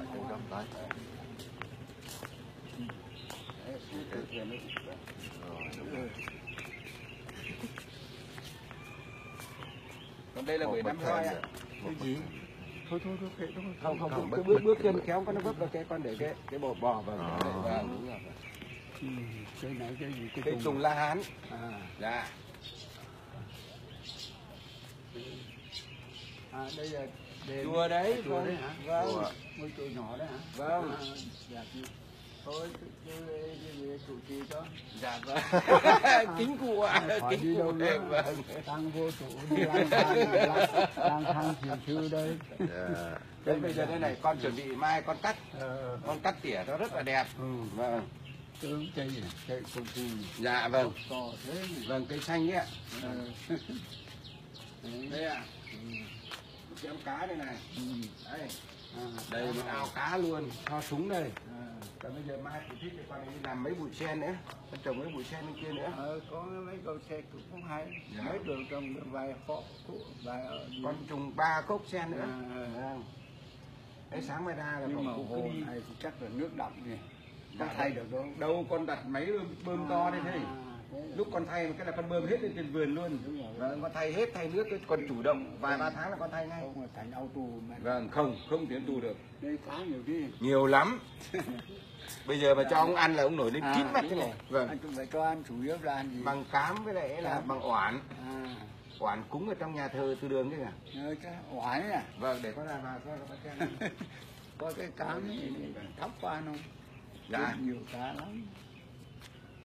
phải tự gấp đấy. Còn đây là bưởi năm roi ạ. Cái gì? Thôi kệ thôi. Không, cái bước chân khéo con nó vấp vào cái con để cái bò vào. Vâng, đúng rồi. Cái này cái gì? Cái tùng la hán. Dạ. Đây là Chùa đấy, chùa đấy hả? Vâng. Ngôi chùa nhỏ đấy hả? Vâng. Dạ. Thôi cái trụ trì cho. Dạ vâng. Kính cụ ạ. Kính cụ đây. Vâng. Tăng vô trụ đi lang thang thiền sư đây. Đấy bây giờ đây này con chuẩn bị mai con cắt. Con cắt tỉa nó rất là đẹp. Vâng. Cây công ty. Dạ vâng. To thế. Vâng, cây xanh ấy ạ. Đây ạ. Xem cá đây này. Đây. Đây một ao cá luôn, cho súng đây. Còn bây giờ mai thì thích thì con đi làm mấy bụi sen nữa, con trồng mấy bụi sen bên kia nữa. Có mấy cầu xe cũng hay. Mấy đường trồng vài khóc, vài con trồng 3 cốc sen nữa. Đấy sáng mai ra là nhưng mà cũng hồ đi. này thì chắc là nước đậm nhỉ. Có thay được đâu? Đâu con đặt máy bơm to đây thế. Lúc con thay cái là con bơm hết lên trên vườn luôn. Vâng, con thay hết, thay nước con chủ động vài 3 tháng là con thay ngay. Không là thành auto mà. Vâng, không tiến tù được. Đây cá nhiều đi. Nhiều lắm. Bây giờ mà cho ông ăn là ông nổi lên kín mắt thế này. Vâng. Anh cũng phải cho ăn, chủ yếu là ăn gì? Bằng cám với lại là bằng oản. Oản cúng ở trong nhà thờ Từ Đường đấy cả. Cái oải à? Vâng, để con ra vào cho con xem. Có cái cám này thắp qua không? Dạ. Nhiều cá lắm.